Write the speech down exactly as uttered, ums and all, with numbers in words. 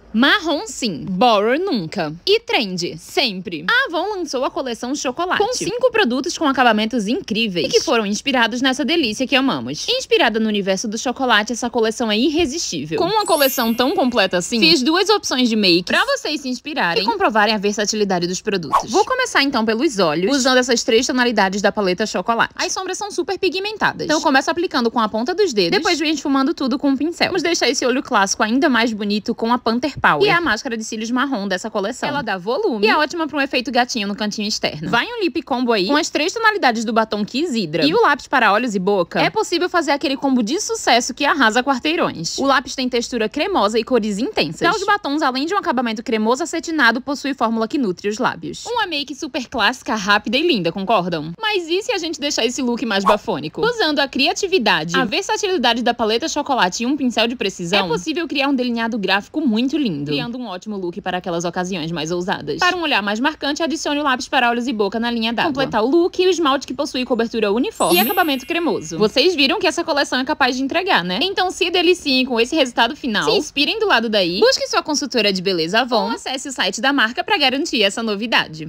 Marrom sim, Borrow nunca. E trend, sempre. A Avon lançou a coleção Chocolate, com cinco produtos com acabamentos incríveis e que foram inspirados nessa delícia que amamos. Inspirada no universo do chocolate, essa coleção é irresistível. Com uma coleção tão completa assim, fiz duas opções de make pra vocês se inspirarem e comprovarem a versatilidade dos produtos. Vou começar então pelos olhos, usando essas três tonalidades da paleta Chocolate. As sombras são super pigmentadas, então eu começo aplicando com a ponta dos dedos, depois venho esfumando tudo com um pincel. Vamos deixar esse olho clássico ainda mais bonito com a Panther Power, e é a máscara de cílios marrom dessa coleção. Ela dá volume e é ótima para um efeito gatinho no cantinho externo. Vai um lip combo aí com as três tonalidades do batom Kiss Hydra e o lápis para olhos e boca. É possível fazer aquele combo de sucesso que arrasa quarteirões. O lápis tem textura cremosa e cores intensas. Já os batons, além de um acabamento cremoso acetinado, possui fórmula que nutre os lábios. Uma make super clássica, rápida e linda, concordam? Mas e se a gente deixar esse look mais bafônico? Usando a criatividade, a versatilidade da paleta Chocolate e um pincel de precisão, é possível criar um delineado gráfico muito lindo, criando um ótimo look para aquelas ocasiões mais ousadas. Para um olhar mais marcante, adicione o lápis para olhos e boca na linha d'água. Completar o look e o esmalte que possui cobertura uniforme e acabamento cremoso. Vocês viram que essa coleção é capaz de entregar, né? Então se deliciem com esse resultado final, se inspirem do lado daí, busque sua consultora de beleza Avon ou acesse o site da marca para garantir essa novidade.